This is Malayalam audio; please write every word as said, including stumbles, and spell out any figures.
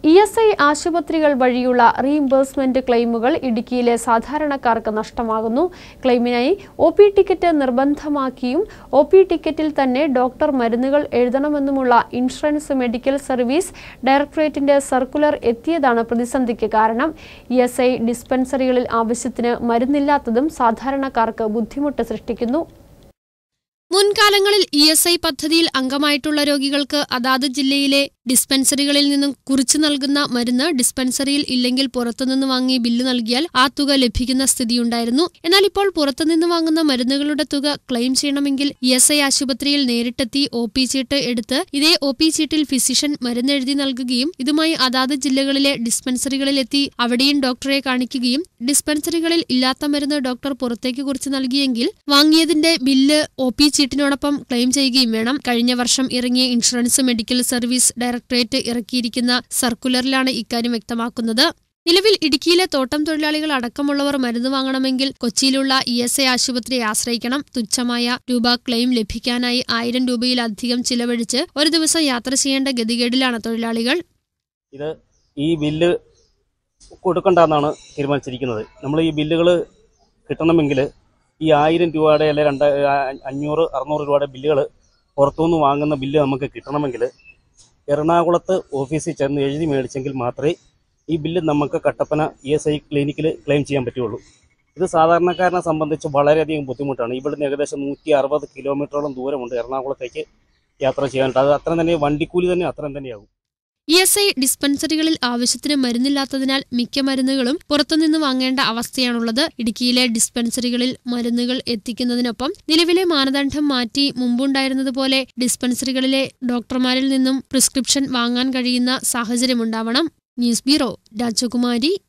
ഇ എസ് ഐ ആശുപത്രികൾ വഴിയുള്ള റീഇംബേഴ്സ്മെന്റ് ക്ലെയിമുകൾ ഇടുക്കിയിലെ സാധാരണക്കാർക്ക് നഷ്ടമാകുന്നു. ക്ലെയിമിനായി ഒ പി ടിക്കറ്റ് നിർബന്ധമാക്കിയും ഒ പി ടിക്കറ്റിൽ തന്നെ ഡോക്ടർ മരുന്നുകൾ എഴുതണമെന്നുമുള്ള ഇൻഷുറൻസ് മെഡിക്കൽ സർവീസ് ഡയറക്ടറേറ്റിന്റെ സർക്കുലർ എത്തിയതാണ് പ്രതിസന്ധിക്ക് കാരണം. ഇ എസ് ഐ ഡിസ്പെൻസറികളിൽ ആവശ്യത്തിന് മരുന്നില്ലാത്തതും സാധാരണക്കാർക്ക് ബുദ്ധിമുട്ട് സൃഷ്ടിക്കുന്നു. മുൻകാലങ്ങളിൽ ഇ എസ് ഐ പദ്ധതിയിൽ അംഗമായിട്ടുള്ള രോഗികൾക്ക് അതാത് ജില്ലയിലെ ഡിസ്പെൻസറികളിൽ നിന്നും കുറിച്ചു നൽകുന്ന മരുന്ന് ഡിസ്പെൻസറിയിൽ ഇല്ലെങ്കിൽ പുറത്തുനിന്ന് വാങ്ങി ബില്ല് നൽകിയാൽ ആ തുക ലഭിക്കുന്ന സ്ഥിതിയുണ്ടായിരുന്നു. എന്നാൽ ഇപ്പോൾ പുറത്തുനിന്ന് വാങ്ങുന്ന മരുന്നുകളുടെ തുക ക്ലെയിം ചെയ്യണമെങ്കിൽ ഇ എസ് ഐ ആശുപത്രിയിൽ നേരിട്ടെത്തി ഒ പി ചീട്ട് എടുത്ത് ഇതേ ഒ പി ചീട്ടിൽ ഫിസിഷ്യൻ മരുന്നെഴുതി നൽകുകയും ഇതുമായി അതാത് ജില്ലകളിലെ ഡിസ്പെൻസറികളിലെത്തി അവിടെയും ഡോക്ടറെ കാണിക്കുകയും ഡിസ്പെൻസറികളിൽ ഇല്ലാത്ത മരുന്ന് ഡോക്ടർ പുറത്തേക്ക് കുറിച്ച് നൽകിയെങ്കിൽ വാങ്ങിയതിന്റെ ബില്ല് ഒ പി ചീട്ടിനോടൊപ്പം ക്ലെയിം ചെയ്യുകയും വേണം. കഴിഞ്ഞ വർഷം ഇറങ്ങിയ ഇൻഷുറൻസ് മെഡിക്കൽ സർവീസ് ഡയറക്ടറേറ്റ് ഇറക്കിയിരിക്കുന്ന സർക്കുലറിലാണ് ഇക്കാര്യം വ്യക്തമാക്കുന്നത്. നിലവിൽ ഇടുക്കിയിലെ തോട്ടം തൊഴിലാളികൾ അടക്കമുള്ളവർ മരുന്ന് വാങ്ങണമെങ്കിൽ കൊച്ചിയിലുള്ള ഇ എസ് ഐ ആശുപത്രിയെ ആശ്രയിക്കണം. തുച്ഛമായ രൂപ ക്ലെയിം ലഭിക്കാനായി ആയിരം രൂപയിലധികം ചിലവഴിച്ച് ഒരു ദിവസം യാത്ര ചെയ്യേണ്ട ഗതികേടിലാണ് തൊഴിലാളികൾ. ഇത് ഈ ബില്ല് കൊടുക്കണ്ടെന്നാണ് തീരുമാനിച്ചിരിക്കുന്നത്. നമ്മൾ ഈ ബില്ലുകൾ കിട്ടണമെങ്കിൽ ഈ ആയിരം രൂപയുടെ അല്ലെ രണ്ട് അഞ്ഞൂറ് അറുന്നൂറ് രൂപയുടെ ബില്ലുകൾ പുറത്തുനിന്ന് വാങ്ങുന്ന ബില്ല് നമുക്ക് കിട്ടണമെങ്കിൽ എറണാകുളത്ത് ഓഫീസിൽ ചെന്ന് എഴുതി മേടിച്ചെങ്കിൽ മാത്രമേ ഈ ബില്ല് നമുക്ക് കട്ടപ്പന ഇ എസ് ഐ ക്ലിനിക്കിൽ ക്ലെയിം ചെയ്യാൻ പറ്റുള്ളൂ. ഇത് സാധാരണക്കാരനെ സംബന്ധിച്ച് വളരെയധികം ബുദ്ധിമുട്ടാണ്. ഇവിടുന്ന് ഏകദേശം നൂറ്റി അറുപത് കിലോമീറ്ററോളം ദൂരമുണ്ട് എറണാകുളത്തേക്ക് യാത്ര ചെയ്യാനായിട്ട്. അത് അത്ര തന്നെ വണ്ടിക്കൂലി തന്നെ അത്രയും തന്നെയാകും. ഇ എസ് ഐ ഡിസ്പെൻസറികളിൽ ആവശ്യത്തിന് മരുന്നില്ലാത്തതിനാൽ മിക്ക മരുന്നുകളും പുറത്തുനിന്ന് വാങ്ങേണ്ട അവസ്ഥയാണുള്ളത്. ഇടുക്കിയിലെ ഡിസ്പെൻസറികളിൽ മരുന്നുകൾ എത്തിക്കുന്നതിനൊപ്പം നിലവിലെ മാനദണ്ഡം മാറ്റി മുമ്പുണ്ടായിരുന്നതുപോലെ ഡിസ്പെൻസറികളിലെ ഡോക്ടർമാരിൽ നിന്നും പ്രിസ്ക്രിപ്ഷൻ വാങ്ങാൻ കഴിയുന്ന സാഹചര്യമുണ്ടാവണം. ന്യൂസ് ബ്യൂറോ, രാജകുമാരി.